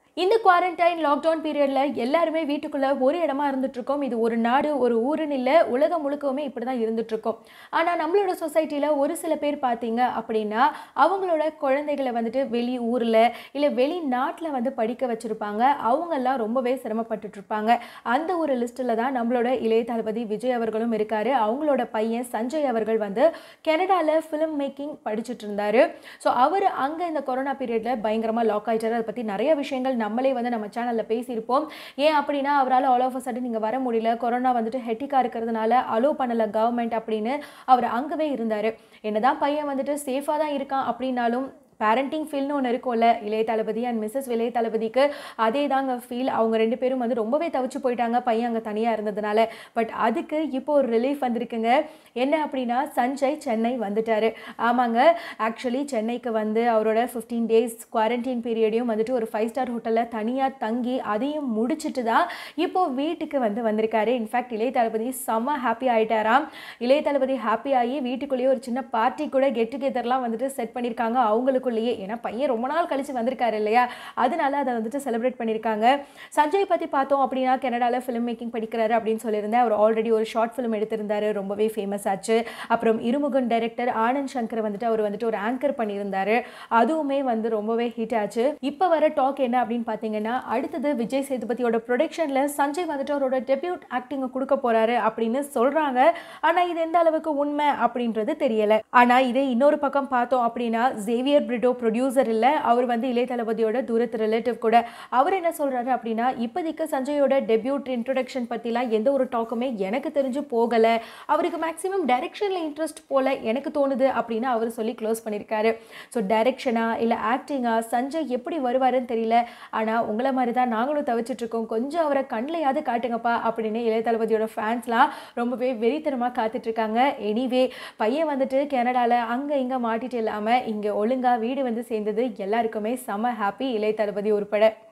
இந்த quarantine lockdown பீரியட்ல எல்லாருமே வீட்டுக்குள்ள ஒரு இடமா இருந்துட்டு இருக்கோம். இது ஒரு நாடு, ஒரு ஊருன்னு இல்ல. உலகம் முழுக்கவுமே இப்படிதான் இருந்துட்டு இருக்கோம். ஆனா நம்மளோட சொசைட்டில ஒரு சில பேர் பார்த்தீங்க அப்படின்னா, அவங்களோட குழந்தைகள வந்துட்டு வெளி ஊர்ல, இல்ல வெளிநாட்ல வந்து படிக்க வச்சிருப்பாங்க. அவங்கலாம் ரொம்பவே சிரமப்பட்டுட்டு இருப்பாங்க. அந்த ஒரு லிஸ்ட்ல தான் நம்மளோட இளைய தளபதி விஜய் அவர்களும் இருக்காரு. அவங்களோட பையன் சஞ்சய் அவர்கள் வந்து கனடால ஃபிலிம் மேக்கிங் படிச்சுட்டு இருந்தாரு. ஸோ அவரு அங்க இந்த கொரோனா பீரியட்ல பயங்கரமா லாக் ஆயிட்டாரு. அத பத்தி நெறைய விஷயங்கள் நம்மளே வந்து நம்ம சேனல்ல பேசியிருப்போம். ஏன் அப்படின்னா, அவரால ஆல் ஆஃப் அ சடன் இங்க வர முடியல. கொரோனா வந்துட்டு ஹெக்டிக்கா இருக்கிறதுனால அலோ பண்ணல கவர்மெண்ட் அப்படின்னு அவர் அங்கவே இருந்தாரு. என்னதான் பையன் வந்துட்டு சேஃபா தான் இருக்கான் அப்படின்னாலும் பேரண்டிங் ஃபீல்னு ஒன்று இருக்கும்ல. இளைய தளபதி அண்ட் மிஸ்ஸஸ் இளைய தளபதிக்கு அதே தாங்க ஃபீல். அவங்க 2 பேரும் வந்து ரொம்பவே தவிச்சு போயிட்டாங்க பையன் அங்கே தனியாக இருந்ததுனால. பட் அதுக்கு இப்போ ஒரு ரிலீஃப் வந்திருக்குங்க. என்ன அப்படின்னா, சஞ்சய் சென்னை வந்துட்டாரு. ஆமாங்க, ஆக்சுவலி சென்னைக்கு வந்து அவரோட 15 டேஸ் குவாரண்டைன் பீரியடையும் வந்துட்டு ஒரு 5 ஸ்டார் ஹோட்டலில் தனியாக தங்கி அதையும் முடிச்சுட்டு தான் இப்போ வீட்டுக்கு வந்து வந்திருக்காரு. இன்ஃபேக்ட் இளைய தளபதி செம்ம ஹாப்பி ஆகிட்டாராம். இளைய தளபதி ஹாப்பி ஆகி வீட்டுக்குள்ளேயே ஒரு சின்ன பார்ட்டி கூட கெட் டுகெதர்லாம் வந்துட்டு செட் பண்ணியிருக்காங்க அவங்களுக்கு. ஏன்னா பையன் ரொம்ப நாள் கழிச்சு வந்திருக்காரு இல்லையா, அதனால அதை வந்துட்டு செலிப்ரேட் பண்ணியிருக்காங்க. சஞ்சய் பத்தி பார்த்தோம் அப்படின்னா, கனடால ஃபிலிம் மேக்கிங் படிக்கிறாரு அப்படின்னு சொல்லியிருந்தேன். அவர் ஆல்ரெடி ஒரு ஷார்ட் ஃபிலிம் எடுத்திருந்தாரு, ரொம்பவே ஃபேமஸ் ஆச்சு. அப்புறம் இருமுகன் டைரக்டர் ஆனந்த் சங்கர் வந்துட்டு அவர் வந்துட்டு ஒரு ஆங்கர் பண்ணியிருந்தாரு. அதுவுமே வந்து ரொம்பவே ஹிட் ஆச்சு. இப்போ வர டாக் என்ன அப்படின்னு பார்த்தீங்கன்னா, அடுத்தது விஜய் சேதுபதியோட ப்ரொடக்ஷன்ல சஞ்சய் வந்துட்டு அவரோட டெபியூட் ஆக்டிங் கொடுக்க போறாரு அப்படின்னு சொல்றாங்க. ஆனா இது எந்த அளவுக்கு உண்மை அப்படின்றது தெரியல. ஆனா இதே இன்னொரு பக்கம் பார்த்தோம் அப்படின்னா, ஜேவியர் ப்ரொடியூசர் இல்ல, அவர் வந்து இளைய தளபதியோட தூரத்து ரிலேட்டிவ் கூட. அவர் என்ன சொல்றாரு அப்படின்னா, இப்போதைக்கு சஞ்சயோட டெபியூட் இன்ட்ரோடக்ஷன் பத்திலாம் எந்த ஒரு டாக்குமே எனக்கு தெரிஞ்சு போகல. அவருக்கு மேக்ஸிமம் டைரக்ஷன்ல இன்ட்ரெஸ்ட் போல எனக்கு தோணுது அப்படின்னு அவர் சொல்லி க்ளோஸ் பண்ணியிருக்காரு. ஸோ டைரக்ஷனா இல்லை ஆக்டிங்கா சஞ்சய் எப்படி வருவாருன்னு தெரியல. ஆனால் உங்களை மாதிரி தான் நாங்களும் தவிச்சிட்டு இருக்கோம், கொஞ்சம் அவரை கண்ணிலையாவது காட்டுங்கப்பா அப்படின்னு இளைய தளபதியோட ஃபேன்ஸ்லாம் ரொம்பவே வெறித்தனமாக காத்துட்டு இருக்காங்க. எனிவே பையன் வந்துட்டு கனடால அங்கே இங்கே மாட்டிட்டு இல்லாமல் இங்கே ஒழுங்கா வீடு வந்து சேர்ந்தது எல்லாருக்குமே செம ஹாப்பி, இளைய தளபதி உட்பட.